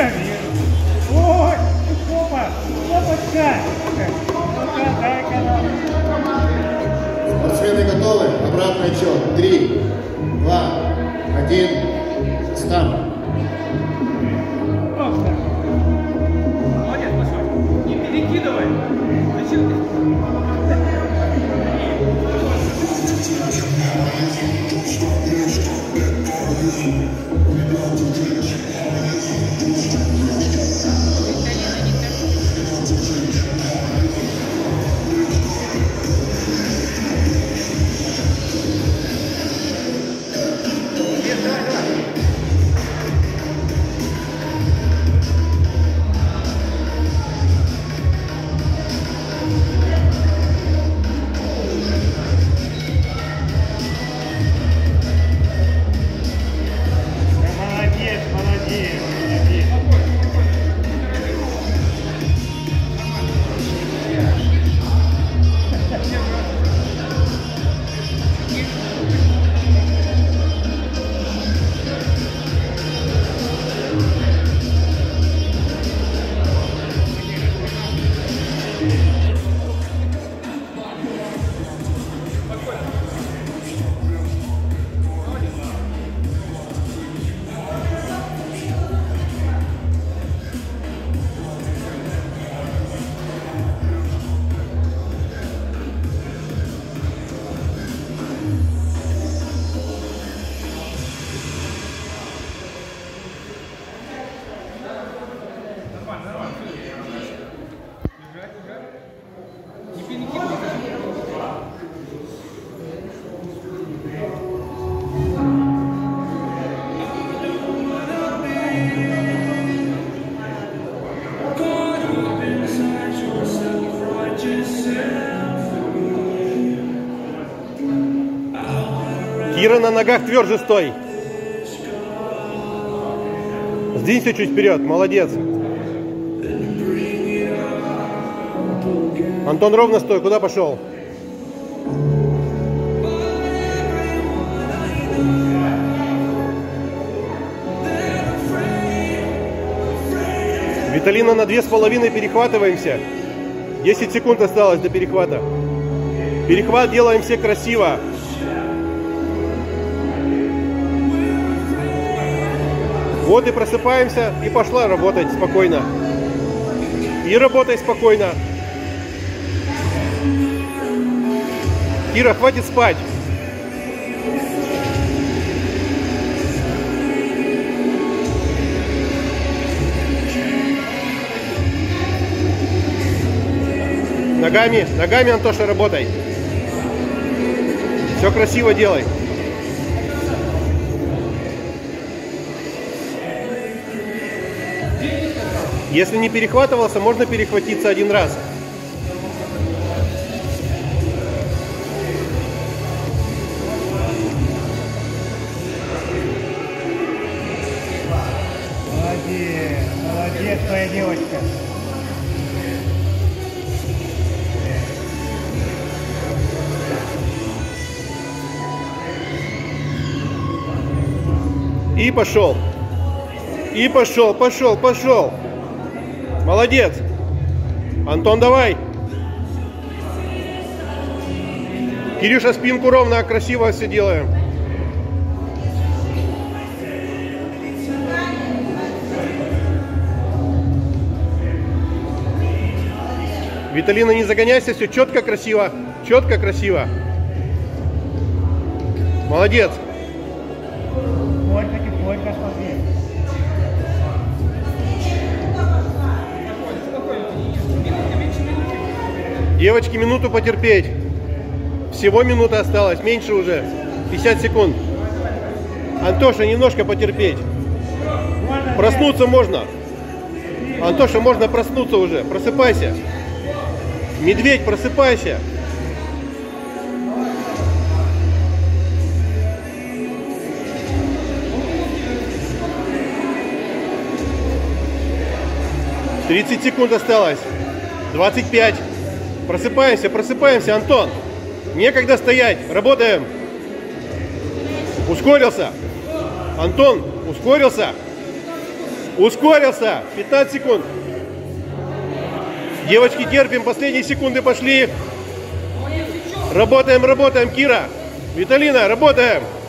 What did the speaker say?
Ой, опа, опачка. Дай-ка нам. Спортсмены готовы? Обратный отчет. 3, 2, 1. Старт. Молодец, Пашок. Не перекидывай. Зачем ты? Кира, на ногах тверже стой. Сдвинься чуть вперед, молодец. Антон, ровно стой, куда пошел? Виталина, на 2,5 перехватываемся. 10 секунд осталось до перехвата. Перехват делаем все красиво. Вот и просыпаемся, и пошла работать спокойно. И работай спокойно. Кира, хватит спать. Ногами, Антоша, работай. Все красиво делай. Если не перехватывался, можно перехватиться один раз. Молодец, молодец, твоя девочка. И пошел. И пошел, пошел, пошел. Молодец. Антон, давай. Кирюша, спинку ровно, красиво все делаем. Виталина, не загоняйся, все четко, красиво. Четко, красиво. Молодец. Тихонько, тихонько, смотри. Девочки, минуту потерпеть. Всего минута осталась, меньше уже. 50 секунд. Антоша, немножко потерпеть. Проснуться можно. Антоша, можно проснуться уже. Просыпайся. Медведь, просыпайся. «30 секунд осталось. 25. Просыпаемся, просыпаемся, Антон. Некогда стоять. Работаем. Ускорился. Антон, ускорился. Ускорился. 15 секунд. Девочки, терпим. Последние секунды пошли. Работаем, работаем. Кира, Виталина, работаем.